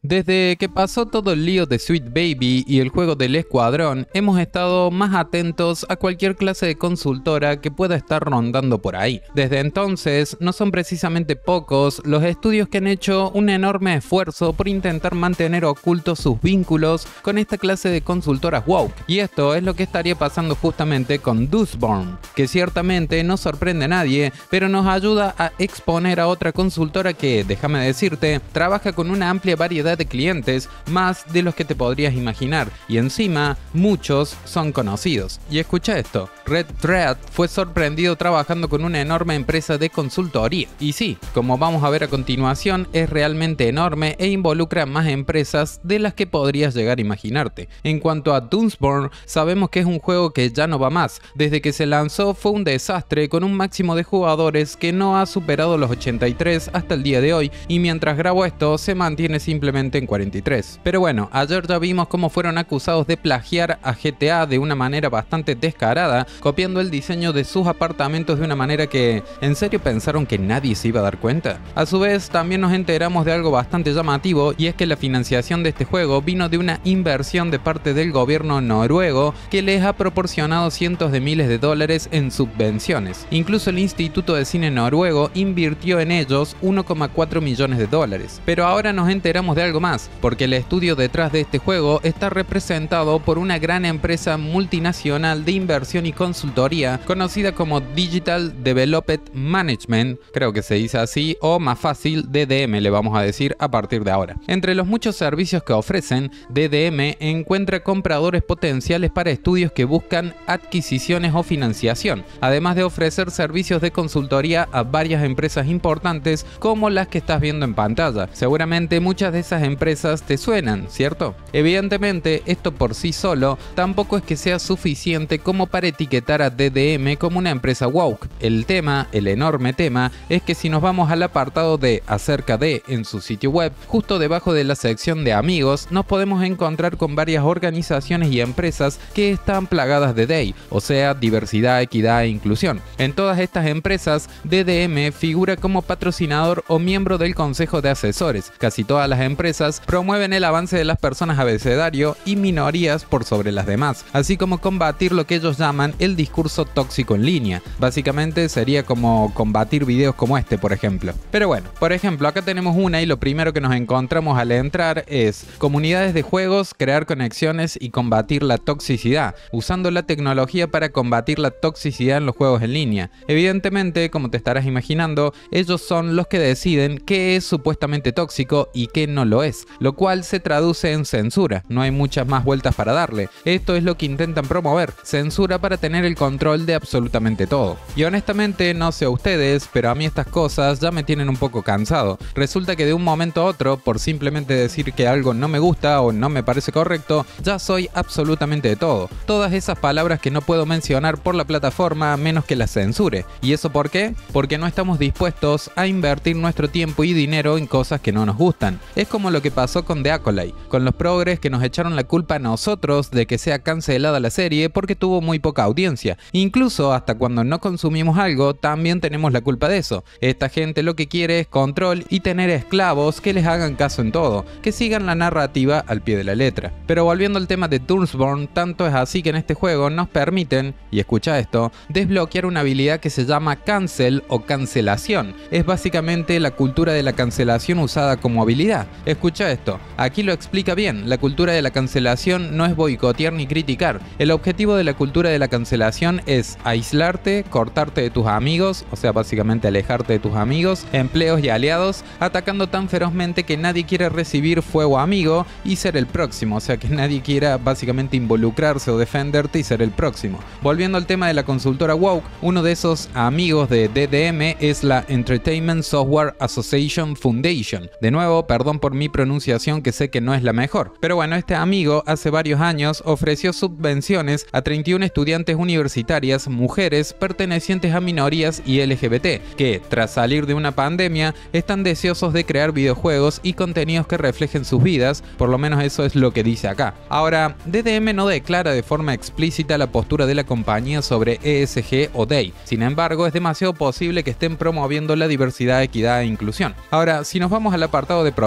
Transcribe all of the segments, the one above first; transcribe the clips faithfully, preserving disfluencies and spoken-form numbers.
Desde que pasó todo el lío de Sweet Baby y el juego del Escuadrón, hemos estado más atentos a cualquier clase de consultora que pueda estar rondando por ahí. Desde entonces, no son precisamente pocos los estudios que han hecho un enorme esfuerzo por intentar mantener ocultos sus vínculos con esta clase de consultoras woke. Y esto es lo que estaría pasando justamente con Dustborn, que ciertamente no sorprende a nadie, pero nos ayuda a exponer a otra consultora que, déjame decirte, trabaja con una amplia variedad de clientes, más de los que te podrías imaginar, y encima muchos son conocidos. Y escucha esto, Red Thread fue sorprendido trabajando con una enorme empresa de consultoría. Y sí, como vamos a ver a continuación, es realmente enorme e involucra más empresas de las que podrías llegar a imaginarte. En cuanto a Dustborn, sabemos que es un juego que ya no va más. Desde que se lanzó fue un desastre, con un máximo de jugadores que no ha superado los ochenta y tres hasta el día de hoy, y mientras grabo esto se mantiene simplemente en cuarenta y tres. Pero bueno, ayer ya vimos cómo fueron acusados de plagiar a G T A de una manera bastante descarada, copiando el diseño de sus apartamentos de una manera que, ¿en serio pensaron que nadie se iba a dar cuenta? A su vez, también nos enteramos de algo bastante llamativo, y es que la financiación de este juego vino de una inversión de parte del gobierno noruego que les ha proporcionado cientos de miles de dólares en subvenciones. Incluso el Instituto de Cine noruego invirtió en ellos uno coma cuatro millones de dólares. Pero ahora nos enteramos de algo más, porque el estudio detrás de este juego está representado por una gran empresa multinacional de inversión y consultoría conocida como Digital Development Management, creo que se dice así, o más fácil D D M le vamos a decir a partir de ahora. Entre los muchos servicios que ofrecen, D D M encuentra compradores potenciales para estudios que buscan adquisiciones o financiación, además de ofrecer servicios de consultoría a varias empresas importantes como las que estás viendo en pantalla. Seguramente muchas de esas empresas te suenan, ¿cierto? Evidentemente, esto por sí solo tampoco es que sea suficiente como para etiquetar a D D M como una empresa woke. El tema, el enorme tema, es que si nos vamos al apartado de acerca de en su sitio web, justo debajo de la sección de amigos, nos podemos encontrar con varias organizaciones y empresas que están plagadas de D E I, o sea, diversidad, equidad e inclusión. En todas estas empresas, D D M figura como patrocinador o miembro del consejo de asesores. Casi todas las empresas promueven el avance de las personas abecedario y minorías por sobre las demás, así como combatir lo que ellos llaman el discurso tóxico en línea. Básicamente sería como combatir videos como este, por ejemplo. Pero bueno, por ejemplo, acá tenemos una y lo primero que nos encontramos al entrar es comunidades de juegos, crear conexiones y combatir la toxicidad, usando la tecnología para combatir la toxicidad en los juegos en línea. Evidentemente, como te estarás imaginando, ellos son los que deciden qué es supuestamente tóxico y qué no lo es, lo cual se traduce en censura. No hay muchas más vueltas para darle. Esto es lo que intentan promover, censura para tener el control de absolutamente todo. Y honestamente, no sé a ustedes, pero a mí estas cosas ya me tienen un poco cansado. Resulta que de un momento a otro, por simplemente decir que algo no me gusta o no me parece correcto, ya soy absolutamente de todo. Todas esas palabras que no puedo mencionar por la plataforma a menos que las censure. ¿Y eso por qué? Porque no estamos dispuestos a invertir nuestro tiempo y dinero en cosas que no nos gustan. Es como lo que pasó con The Acolyte, con los progres que nos echaron la culpa a nosotros de que sea cancelada la serie porque tuvo muy poca audiencia. Incluso hasta cuando no consumimos algo, también tenemos la culpa de eso. Esta gente lo que quiere es control y tener esclavos que les hagan caso en todo, que sigan la narrativa al pie de la letra. Pero volviendo al tema de Dustborn, tanto es así que en este juego nos permiten, y escucha esto, desbloquear una habilidad que se llama cancel o cancelación. Es básicamente la cultura de la cancelación usada como habilidad. Escucha esto, aquí lo explica bien. La cultura de la cancelación no es boicotear ni criticar. El objetivo de la cultura de la cancelación es aislarte, cortarte de tus amigos, o sea, básicamente alejarte de tus amigos, empleos y aliados, atacando tan ferozmente que nadie quiere recibir fuego amigo y ser el próximo, o sea, que nadie quiera básicamente involucrarse o defenderte y ser el próximo. Volviendo al tema de la consultora woke, uno de esos amigos de D D M es la Entertainment Software Association Foundation. De nuevo, perdón por mi pronunciación, que sé que no es la mejor, pero bueno, este amigo hace varios años ofreció subvenciones a treinta y una estudiantes universitarias mujeres pertenecientes a minorías y L G B T, que tras salir de una pandemia están deseosos de crear videojuegos y contenidos que reflejen sus vidas, por lo menos eso es lo que dice acá. Ahora, D D M no declara de forma explícita la postura de la compañía sobre E S G o D E I, sin embargo es demasiado posible que estén promoviendo la diversidad, equidad e inclusión. Ahora, si nos vamos al apartado de proyectos,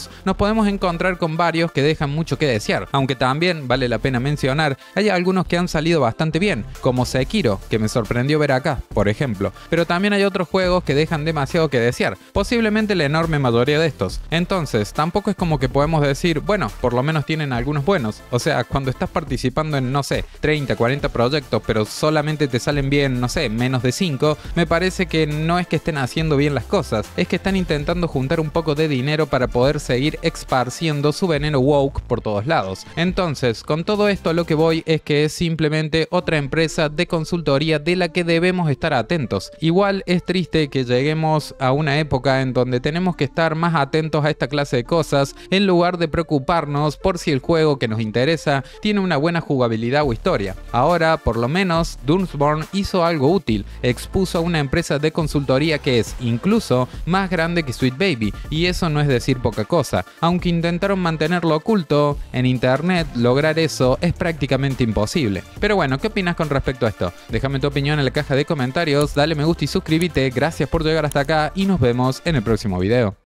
buenos, nos podemos encontrar con varios que dejan mucho que desear, aunque también vale la pena mencionar, hay algunos que han salido bastante bien, como Sekiro, que me sorprendió ver acá, por ejemplo, pero también hay otros juegos que dejan demasiado que desear, posiblemente la enorme mayoría de estos. Entonces, tampoco es como que podemos decir, bueno, por lo menos tienen algunos buenos. O sea, cuando estás participando en, no sé, treinta, cuarenta proyectos, pero solamente te salen bien, no sé, menos de cinco, me parece que no es que estén haciendo bien las cosas, es que están intentando juntar un poco de dinero para poder seguir esparciendo su veneno woke por todos lados. Entonces, con todo esto a lo que voy es que es simplemente otra empresa de consultoría de la que debemos estar atentos. Igual es triste que lleguemos a una época en donde tenemos que estar más atentos a esta clase de cosas en lugar de preocuparnos por si el juego que nos interesa tiene una buena jugabilidad o historia. Ahora, por lo menos, Doomsborn hizo algo útil, expuso a una empresa de consultoría que es incluso más grande que Sweet Baby, y eso no es decir poca cosa. Aunque intentaron mantenerlo oculto, en internet lograr eso es prácticamente imposible. Pero bueno, ¿qué opinas con respecto a esto? Déjame tu opinión en la caja de comentarios, dale me gusta y suscríbete, gracias por llegar hasta acá y nos vemos en el próximo video.